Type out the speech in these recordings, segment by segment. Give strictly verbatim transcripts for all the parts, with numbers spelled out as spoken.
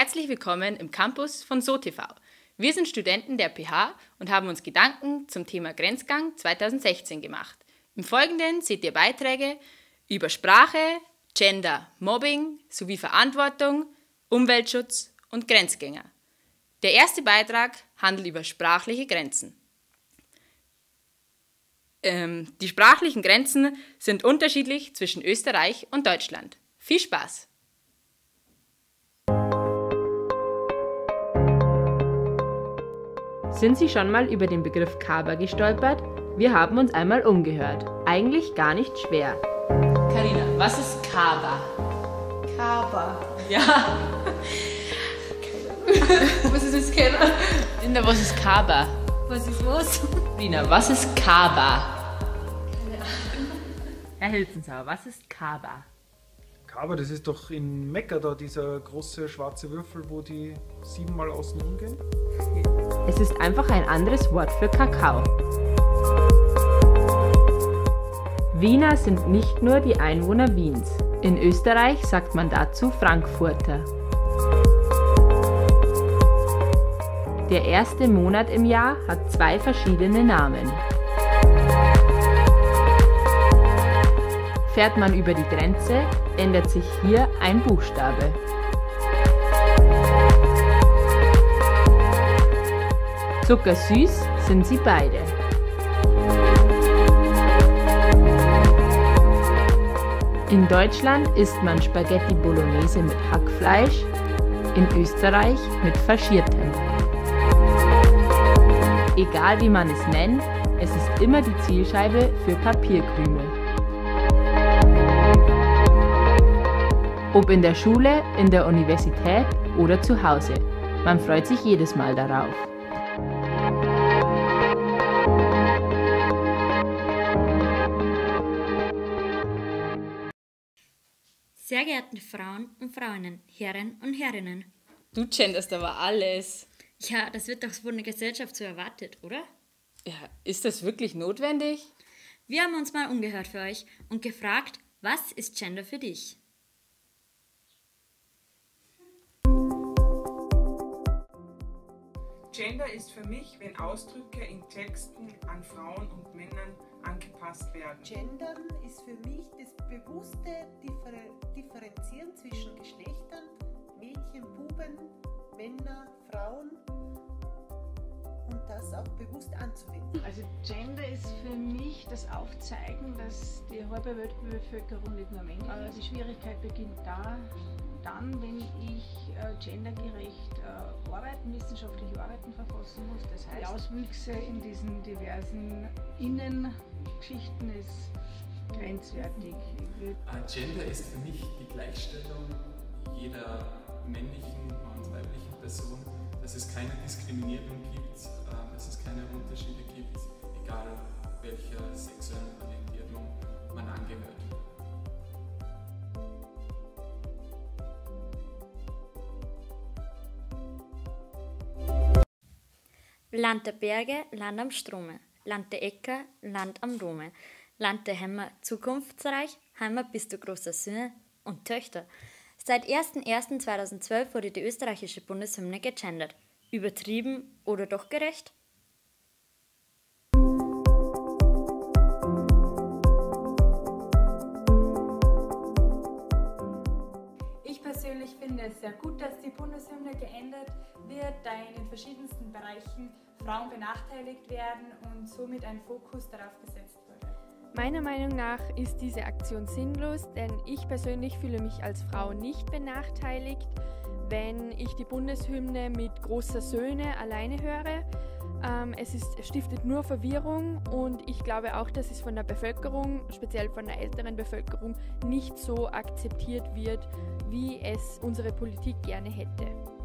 Herzlich willkommen im Campus von SoTV. Wir sind Studenten der P H und haben uns Gedanken zum Thema Grenzgang zweitausendsechzehn gemacht. Im Folgenden seht ihr Beiträge über Sprache, Gender, Mobbing sowie Verantwortung, Umweltschutz und Grenzgänger. Der erste Beitrag handelt über sprachliche Grenzen. Ähm, die sprachlichen Grenzen sind unterschiedlich zwischen Österreich und Deutschland. Viel Spaß! Sind Sie schon mal über den Begriff Kaba gestolpert? Wir haben uns einmal umgehört. Eigentlich gar nicht schwer. Carina, was ist Kaba? Kaba. Ja. Was ist das, Keller? Linda, was ist Kaba? Was ist was? Lina, was ist Kaba? Herr Hilzensauer, was ist Kaba? Kaba, das ist doch in Mekka da, dieser große schwarze Würfel, wo die siebenmal außen rumgehen. Es ist einfach ein anderes Wort für Kakao. Wiener sind nicht nur die Einwohner Wiens. In Österreich sagt man dazu Frankfurter. Der erste Monat im Jahr hat zwei verschiedene Namen. Fährt man über die Grenze, ändert sich hier ein Buchstabe. Zuckersüß sind sie beide. In Deutschland isst man Spaghetti Bolognese mit Hackfleisch, in Österreich mit Faschiertem. Egal wie man es nennt, es ist immer die Zielscheibe für Papierkrümel. Ob in der Schule, in der Universität oder zu Hause, man freut sich jedes Mal darauf. Sehr geehrte Frauen und Frauen, Herren und Herrinnen. Du genderst aber alles. Ja, das wird doch von der Gesellschaft so erwartet, oder? Ja, ist das wirklich notwendig? Wir haben uns mal umgehört für euch und gefragt, was ist Gender für dich? Gender ist für mich, wenn Ausdrücke in Texten an Frauen und Männern angepasst werden. Gendern ist für mich das bewusste Differ- Differenzieren zwischen Geschlechtern, Mädchen, Buben, Männer, Frauen und das auch bewusst anzuwenden. Also Gender ist für mich das Aufzeigen, dass die halbe Weltbevölkerung nicht nur männlich ist. Die Schwierigkeit beginnt da, dann, wenn ich äh, gendergerecht äh, arbeiten, wissenschaftliche Arbeiten verfassen muss. Das heißt, die Auswüchse in diesen diversen Innengeschichten ist grenzwertig. Gender ist für mich die Gleichstellung jeder männlichen und weiblichen Person, dass es keine Diskriminierung gibt, äh, dass es keine Unterschiede gibt, egal welcher sexuellen Orientierung man angehört. Land der Berge, Land am Strome. Land der Äcker, Land am Rome. Land der Hämmer, zukunftsreich. Heimat bist du großer Söhne und Töchter. Seit erster erster zweitausendzwölf wurde die österreichische Bundeshymne gegendert. Übertrieben oder doch gerecht? Ich persönlich finde es sehr gut, dass die Bundeshymne geändert wird, da in den verschiedensten Bereichen Frauen benachteiligt werden und somit ein Fokus darauf gesetzt wurde. Meiner Meinung nach ist diese Aktion sinnlos, denn ich persönlich fühle mich als Frau nicht benachteiligt, wenn ich die Bundeshymne mit großer Söhne alleine höre. Ähm, es ist, es stiftet nur Verwirrung und ich glaube auch, dass es von der Bevölkerung, speziell von der älteren Bevölkerung, nicht so akzeptiert wird, wie es unsere Politik gerne hätte.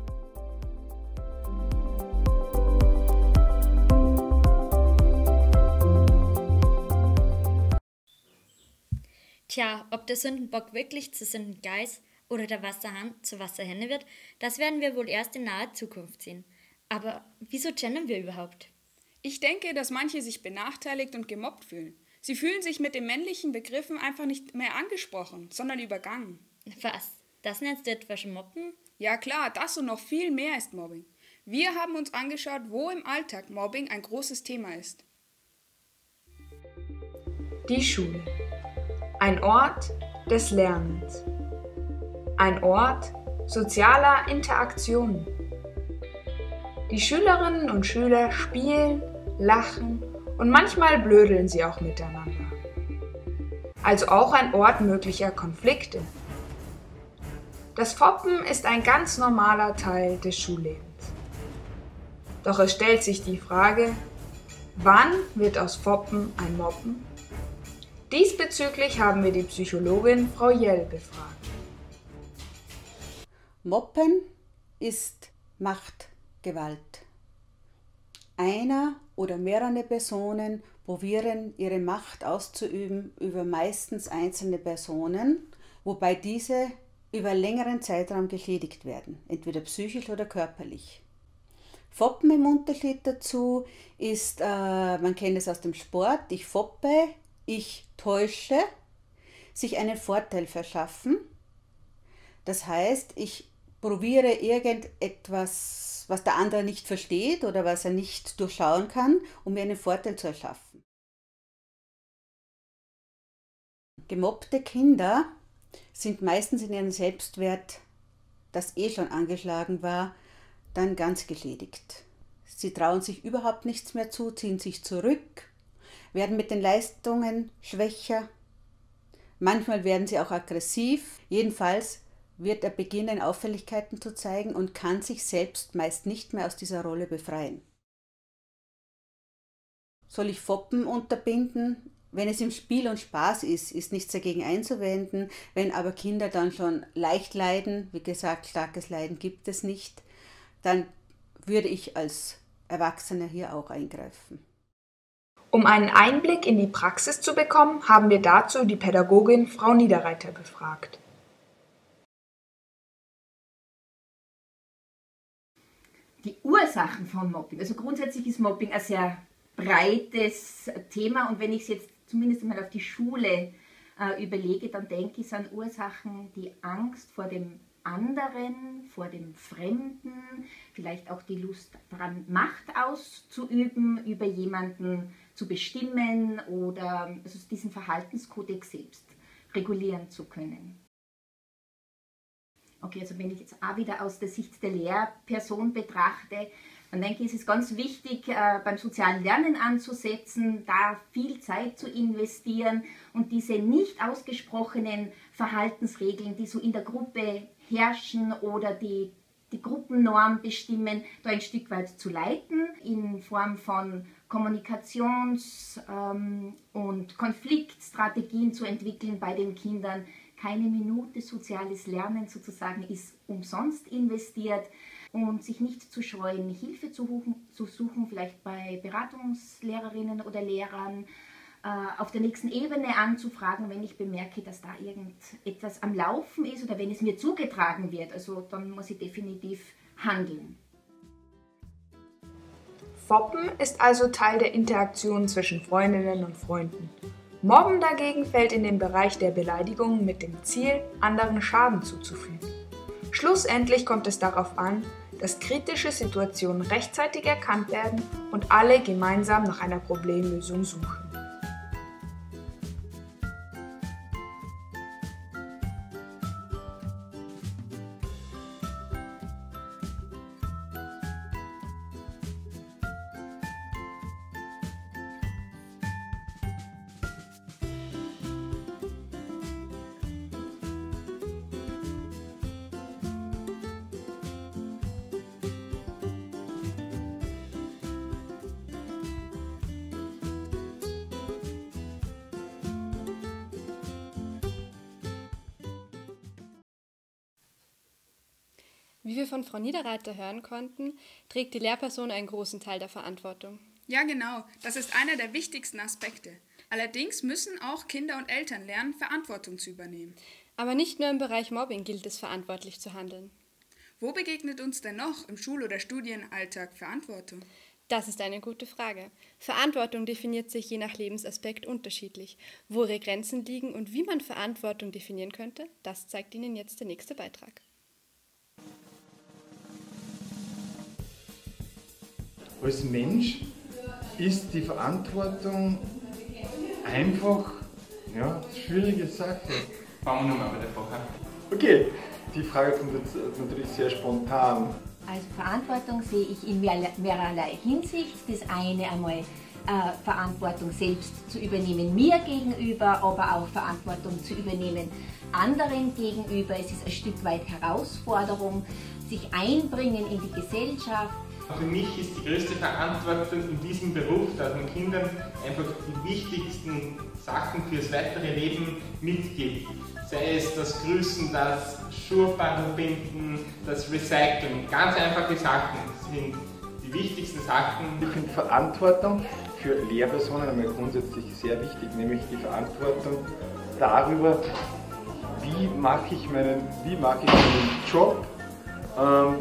Tja, ob der Sündenbock wirklich zu Sündengeist oder der Wasserhahn zu Wasserhenne wird, das werden wir wohl erst in naher Zukunft sehen. Aber wieso gendern wir überhaupt? Ich denke, dass manche sich benachteiligt und gemobbt fühlen. Sie fühlen sich mit den männlichen Begriffen einfach nicht mehr angesprochen, sondern übergangen. Was? Das nennst du etwa schon Mobben? Ja klar, das und noch viel mehr ist Mobbing. Wir haben uns angeschaut, wo im Alltag Mobbing ein großes Thema ist. Die Schule. Ein Ort des Lernens. Ein Ort sozialer Interaktionen. Die Schülerinnen und Schüler spielen, lachen und manchmal blödeln sie auch miteinander. Also auch ein Ort möglicher Konflikte. Das Foppen ist ein ganz normaler Teil des Schullebens. Doch es stellt sich die Frage, wann wird aus Foppen ein Mobben? Diesbezüglich haben wir die Psychologin Frau Jell befragt. Mobben ist Machtgewalt. Einer oder mehrere Personen probieren, ihre Macht auszuüben über meistens einzelne Personen, wobei diese über längeren Zeitraum geschädigt werden, entweder psychisch oder körperlich. Foppen im Unterschied dazu ist, äh, man kennt es aus dem Sport, ich foppe, ich täusche, sich einen Vorteil verschaffen. Das heißt, ich probiere irgendetwas, was der andere nicht versteht oder was er nicht durchschauen kann, um mir einen Vorteil zu erschaffen. Gemobbte Kinder sind meistens in ihrem Selbstwert, das eh schon angeschlagen war, dann ganz geschädigt. Sie trauen sich überhaupt nichts mehr zu, ziehen sich zurück, werden mit den Leistungen schwächer. Manchmal werden sie auch aggressiv. Jedenfalls wird er beginnen, Auffälligkeiten zu zeigen und kann sich selbst meist nicht mehr aus dieser Rolle befreien. Soll ich Foppen unterbinden? Wenn es im Spiel und Spaß ist, ist nichts dagegen einzuwenden. Wenn aber Kinder dann schon leicht leiden, wie gesagt, starkes Leiden gibt es nicht, dann würde ich als Erwachsener hier auch eingreifen. Um einen Einblick in die Praxis zu bekommen, haben wir dazu die Pädagogin Frau Niederreiter befragt. Die Ursachen von Mobbing. Also grundsätzlich ist Mobbing ein sehr breites Thema und wenn ich es jetzt zumindest mal auf die Schule äh, überlege, dann denke ich, sind Ursachen die Angst vor dem anderen, vor dem Fremden, vielleicht auch die Lust daran, Macht auszuüben, über jemanden zu bestimmen oder also diesen Verhaltenskodex selbst regulieren zu können. Okay, also wenn ich jetzt auch wieder aus der Sicht der Lehrperson betrachte, dann denke ich, es ist ganz wichtig, äh, beim sozialen Lernen anzusetzen, da viel Zeit zu investieren und diese nicht ausgesprochenen Verhaltensregeln, die so in der Gruppe herrschen oder die die Gruppennorm bestimmen, da ein Stück weit zu leiten, in Form von Kommunikations- ähm, und Konfliktstrategien zu entwickeln bei den Kindern. Keine Minute soziales Lernen sozusagen ist umsonst investiert und sich nicht zu scheuen, Hilfe zu suchen, zu suchen vielleicht bei Beratungslehrerinnen oder Lehrern, äh, auf der nächsten Ebene anzufragen, wenn ich bemerke, dass da irgendetwas am Laufen ist oder wenn es mir zugetragen wird. Also dann muss ich definitiv handeln. Foppen ist also Teil der Interaktion zwischen Freundinnen und Freunden. Mobben dagegen fällt in den Bereich der Beleidigung mit dem Ziel, anderen Schaden zuzufügen. Schlussendlich kommt es darauf an, dass kritische Situationen rechtzeitig erkannt werden und alle gemeinsam nach einer Problemlösung suchen. Wie wir von Frau Niederreiter hören konnten, trägt die Lehrperson einen großen Teil der Verantwortung. Ja, genau. Das ist einer der wichtigsten Aspekte. Allerdings müssen auch Kinder und Eltern lernen, Verantwortung zu übernehmen. Aber nicht nur im Bereich Mobbing gilt es, verantwortlich zu handeln. Wo begegnet uns denn noch im Schul- oder Studienalltag Verantwortung? Das ist eine gute Frage. Verantwortung definiert sich je nach Lebensaspekt unterschiedlich. Wo ihre Grenzen liegen und wie man Verantwortung definieren könnte, das zeigt Ihnen jetzt der nächste Beitrag. als Mensch ist die Verantwortung einfach, ja, schwierige Sache. Fangen wir nochmal bei der Frage an. Okay, die Frage kommt jetzt natürlich sehr spontan. Also Verantwortung sehe ich in mehrerlei Hinsicht. Das eine einmal äh, Verantwortung selbst zu übernehmen mir gegenüber, aber auch Verantwortung zu übernehmen anderen gegenüber. Es ist ein Stück weit Herausforderung, sich einbringen in die Gesellschaft. Für mich ist die größte Verantwortung in diesem Beruf, dass man Kindern einfach die wichtigsten Sachen fürs weitere Leben mitgibt. Sei es das Grüßen, das Schuhbandbinden, das Recyceln. Ganz einfache Sachen sind die wichtigsten Sachen. Ich finde Verantwortung für Lehrpersonen einmal grundsätzlich sehr wichtig, nämlich die Verantwortung darüber, wie mache ich meinen, wie mache ich meinen Job. Ähm,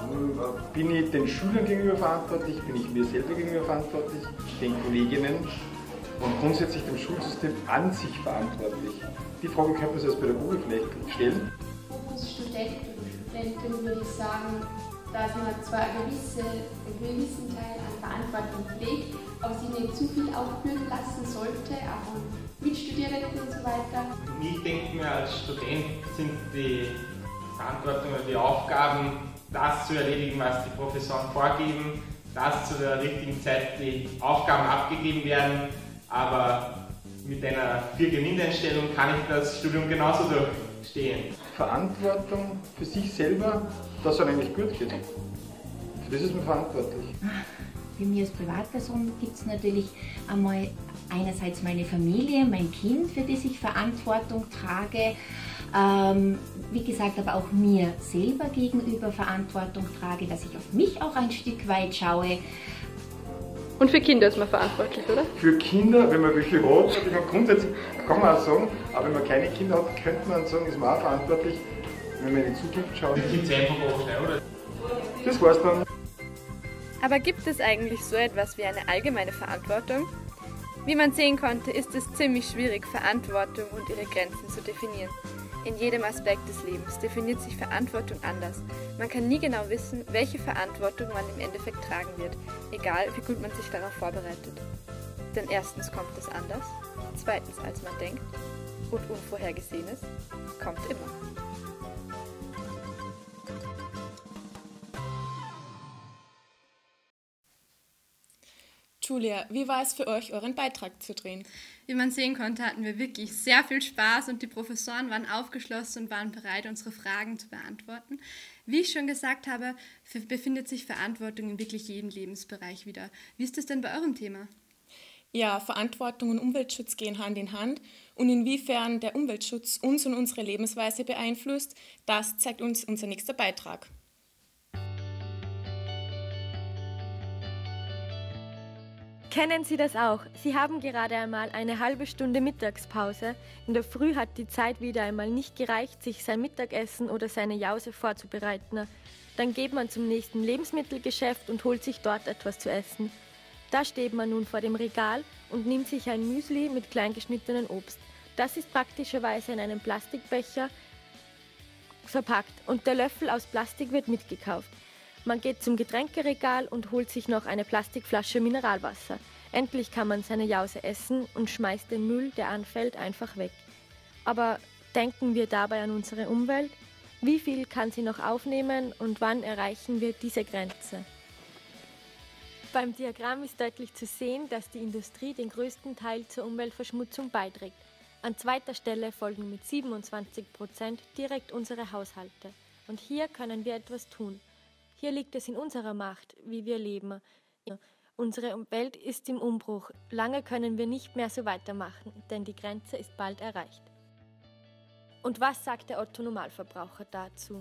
Bin ich den Schülern gegenüber verantwortlich, bin ich mir selber gegenüber verantwortlich, den Kolleginnen und grundsätzlich dem Schulsystem an sich verantwortlich? Die Frage könnte man sich als Pädagoge vielleicht stellen. Als Student oder Studentin würde ich sagen, dass man zwar einen gewissen, einen gewissen Teil an Verantwortung pflegt, aber sich nicht zu viel aufführen lassen sollte, auch von Mitstudierenden und so weiter. Ich denke mir, als Student sind die Verantwortung oder die Aufgaben, das zu erledigen, was die Professoren vorgeben, dass zu der richtigen Zeit die Aufgaben abgegeben werden, aber mit einer Für-Gewinn-Einstellung kann ich das Studium genauso durchstehen. Verantwortung für sich selber, dass es eigentlich gut geht. Für das ist man verantwortlich. Für mich als Privatperson gibt es natürlich einmal einerseits meine Familie, mein Kind, für das ich Verantwortung trage. Ähm, wie gesagt, aber auch mir selber gegenüber Verantwortung trage, dass ich auf mich auch ein Stück weit schaue. Und für Kinder ist man verantwortlich, oder? Für Kinder, wenn man welche hat, ich meine, grundsätzlich kann man auch sagen, aber wenn man keine Kinder hat, könnte man sagen, ist man auch verantwortlich, wenn man in die Zukunft schaut. Die Kinder einfach auch, oder? Das war's dann. Aber gibt es eigentlich so etwas wie eine allgemeine Verantwortung? Wie man sehen konnte, ist es ziemlich schwierig, Verantwortung und ihre Grenzen zu definieren. In jedem Aspekt des Lebens definiert sich Verantwortung anders. Man kann nie genau wissen, welche Verantwortung man im Endeffekt tragen wird, egal wie gut man sich darauf vorbereitet. Denn erstens kommt es anders, zweitens als man denkt und Unvorhergesehenes kommt immer. Julia, wie war es für euch, euren Beitrag zu drehen? Wie man sehen konnte, hatten wir wirklich sehr viel Spaß und die Professoren waren aufgeschlossen und waren bereit, unsere Fragen zu beantworten. Wie ich schon gesagt habe, befindet sich Verantwortung in wirklich jedem Lebensbereich wieder. Wie ist es denn bei eurem Thema? Ja, Verantwortung und Umweltschutz gehen Hand in Hand und inwiefern der Umweltschutz uns und unsere Lebensweise beeinflusst, das zeigt uns unser nächster Beitrag. Kennen Sie das auch? Sie haben gerade einmal eine halbe Stunde Mittagspause. In der Früh hat die Zeit wieder einmal nicht gereicht, sich sein Mittagessen oder seine Jause vorzubereiten. Dann geht man zum nächsten Lebensmittelgeschäft und holt sich dort etwas zu essen. Da steht man nun vor dem Regal und nimmt sich ein Müsli mit kleingeschnittenen Obst. Das ist praktischerweise in einem Plastikbecher verpackt und der Löffel aus Plastik wird mitgekauft. Man geht zum Getränkeregal und holt sich noch eine Plastikflasche Mineralwasser. Endlich kann man seine Jause essen und schmeißt den Müll, der anfällt, einfach weg. Aber denken wir dabei an unsere Umwelt? Wie viel kann sie noch aufnehmen und wann erreichen wir diese Grenze? Beim Diagramm ist deutlich zu sehen, dass die Industrie den größten Teil zur Umweltverschmutzung beiträgt. An zweiter Stelle folgen mit siebenundzwanzig Prozent direkt unsere Haushalte. Und hier können wir etwas tun. Hier liegt es in unserer Macht, wie wir leben. Unsere Welt ist im Umbruch. Lange können wir nicht mehr so weitermachen, denn die Grenze ist bald erreicht. Und was sagt der Otto-Normalverbraucher dazu?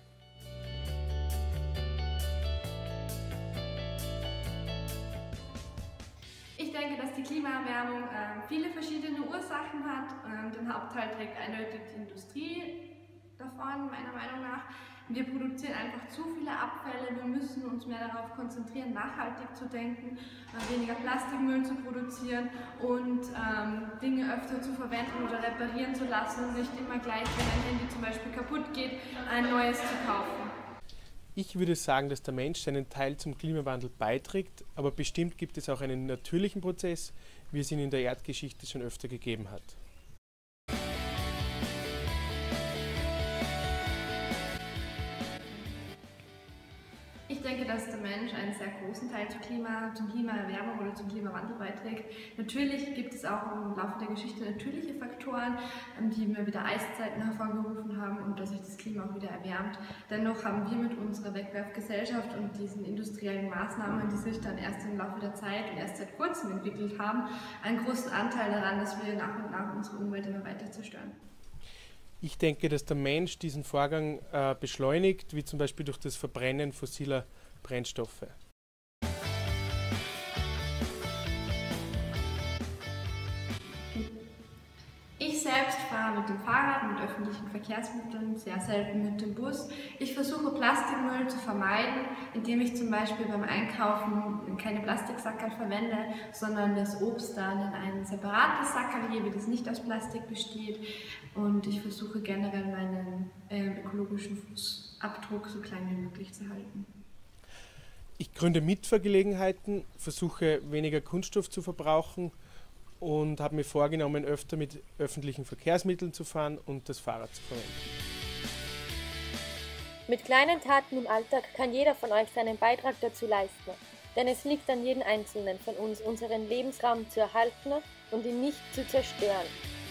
Ich denke, dass die Klimaerwärmung äh, viele verschiedene Ursachen hat. Ähm, den Hauptteil trägt eindeutig die Industrie davon, meiner Meinung nach. Wir produzieren einfach zu viele Abfälle. Wir müssen uns mehr darauf konzentrieren, nachhaltig zu denken, äh, weniger Plastikmüll zu produzieren und ähm, Dinge öfter zu verwenden oder reparieren zu lassen und nicht immer gleich, wenn ein Handy zum Beispiel kaputt geht, ein neues zu kaufen. Ich würde sagen, dass der Mensch seinen Teil zum Klimawandel beiträgt, aber bestimmt gibt es auch einen natürlichen Prozess, wie es ihn in der Erdgeschichte schon öfter gegeben hat. Ich denke, dass der Mensch einen sehr großen Teil zum Klima, zum Klimaerwärmung oder zum Klimawandel beiträgt. Natürlich gibt es auch im Laufe der Geschichte natürliche Faktoren, die immer wieder Eiszeiten hervorgerufen haben und dass sich das Klima auch wieder erwärmt. Dennoch haben wir mit unserer Wegwerfgesellschaft und diesen industriellen Maßnahmen, die sich dann erst im Laufe der Zeit und erst seit kurzem entwickelt haben, einen großen Anteil daran, dass wir nach und nach unsere Umwelt immer weiter zerstören. Ich denke, dass der Mensch diesen Vorgang äh, beschleunigt, wie zum Beispiel durch das Verbrennen fossiler Brennstoffe. Ich selbst fahre mit dem Fahrrad, mit öffentlichen Verkehrsmitteln, sehr selten mit dem Bus. Ich versuche Plastikmüll zu vermeiden, indem ich zum Beispiel beim Einkaufen keine Plastiksackerl verwende, sondern das Obst dann in ein separates Sackerl gebe, das nicht aus Plastik besteht. Und ich versuche generell meinen äh, ökologischen Fußabdruck so klein wie möglich zu halten. Ich gründe Mitfahrgelegenheiten, versuche weniger Kunststoff zu verbrauchen und habe mir vorgenommen, öfter mit öffentlichen Verkehrsmitteln zu fahren und das Fahrrad zu verwenden. Mit kleinen Taten im Alltag kann jeder von euch seinen Beitrag dazu leisten, denn es liegt an jedem Einzelnen von uns, unseren Lebensraum zu erhalten und ihn nicht zu zerstören.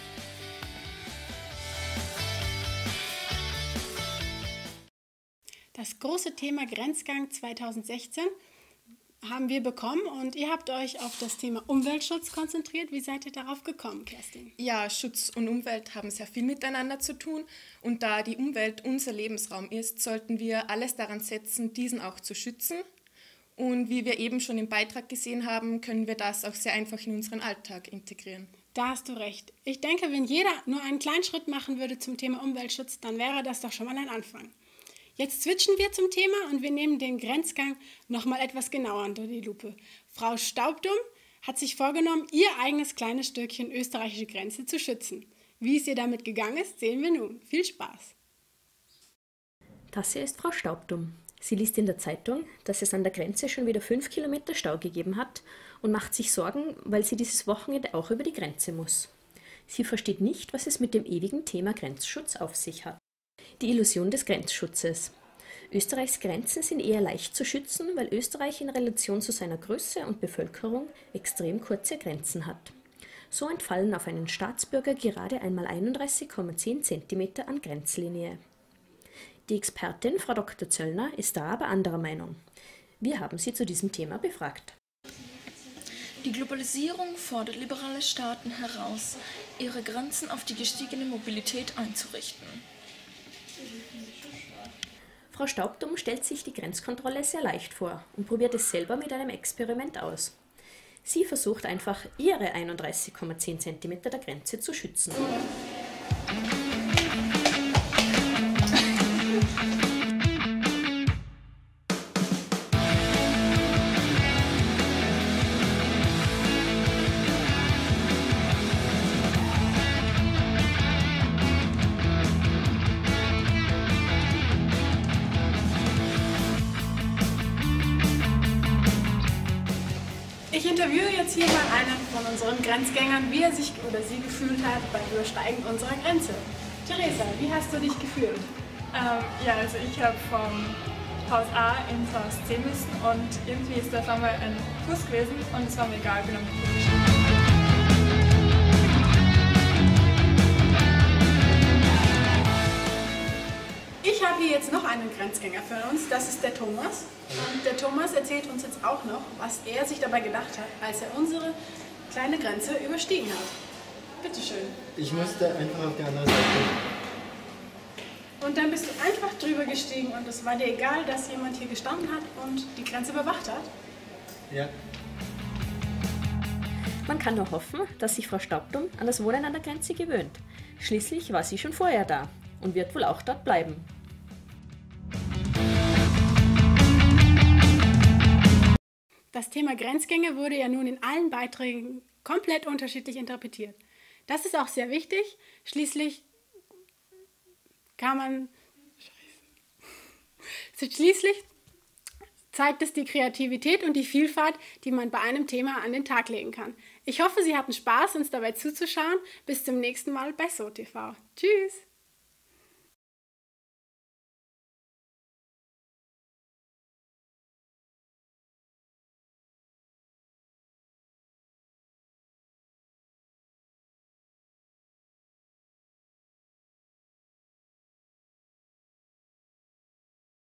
Das große Thema Grenzgang zweitausendsechzehn haben wir bekommen und ihr habt euch auf das Thema Umweltschutz konzentriert. Wie seid ihr darauf gekommen, Kerstin? Ja, Schutz und Umwelt haben sehr viel miteinander zu tun und da die Umwelt unser Lebensraum ist, sollten wir alles daran setzen, diesen auch zu schützen. Und wie wir eben schon im Beitrag gesehen haben, können wir das auch sehr einfach in unseren Alltag integrieren. Da hast du recht. Ich denke, wenn jeder nur einen kleinen Schritt machen würde zum Thema Umweltschutz, dann wäre das doch schon mal ein Anfang. Jetzt switchen wir zum Thema und wir nehmen den Grenzgang noch mal etwas genauer unter die Lupe. Frau Staubdumm hat sich vorgenommen, ihr eigenes kleines Stückchen österreichische Grenze zu schützen. Wie es ihr damit gegangen ist, sehen wir nun. Viel Spaß! Das hier ist Frau Staubdumm. Sie liest in der Zeitung, dass es an der Grenze schon wieder fünf Kilometer Stau gegeben hat und macht sich Sorgen, weil sie dieses Wochenende auch über die Grenze muss. Sie versteht nicht, was es mit dem ewigen Thema Grenzschutz auf sich hat. Die Illusion des Grenzschutzes. Österreichs Grenzen sind eher leicht zu schützen, weil Österreich in Relation zu seiner Größe und Bevölkerung extrem kurze Grenzen hat. So entfallen auf einen Staatsbürger gerade einmal einunddreißig Komma zehn Zentimeter an Grenzlinie. Die Expertin, Frau Doktor Zöllner, ist da aber anderer Meinung. Wir haben sie zu diesem Thema befragt. Die Globalisierung fordert liberale Staaten heraus, ihre Grenzen auf die gestiegene Mobilität einzurichten. Frau Staubdumm stellt sich die Grenzkontrolle sehr leicht vor und probiert es selber mit einem Experiment aus. Sie versucht einfach, ihre einunddreißig Komma zehn Zentimeter der Grenze zu schützen. Ich interviewe jetzt hier mal einen von unseren Grenzgängern, wie er sich oder sie gefühlt hat beim Übersteigen unserer Grenze. Theresa, wie hast du dich gefühlt? Ähm, ja, also ich habe vom Haus A ins Haus C müssen und irgendwie ist das einmal ein Fuß gewesen und es war mir egal, bin am Fuß gestiegen. Ich habe hier jetzt noch einen Grenzgänger für uns, das ist der Thomas. Und der Thomas erzählt uns jetzt auch noch, was er sich dabei gedacht hat, als er unsere kleine Grenze überstiegen hat. Bitte schön. Ich musste einfach auf die andere Seite. Und dann bist du einfach drüber gestiegen und es war dir egal, dass jemand hier gestanden hat und die Grenze bewacht hat? Ja. Man kann nur hoffen, dass sich Frau Staubdumm an das Wohnen an der Grenze gewöhnt. Schließlich war sie schon vorher da und wird wohl auch dort bleiben. Das Thema Grenzgänge wurde ja nun in allen Beiträgen komplett unterschiedlich interpretiert. Das ist auch sehr wichtig. Schließlich kann man, Schließlich zeigt es die Kreativität und die Vielfalt, die man bei einem Thema an den Tag legen kann. Ich hoffe, Sie hatten Spaß, uns dabei zuzuschauen. Bis zum nächsten Mal bei SoTV. Tschüss!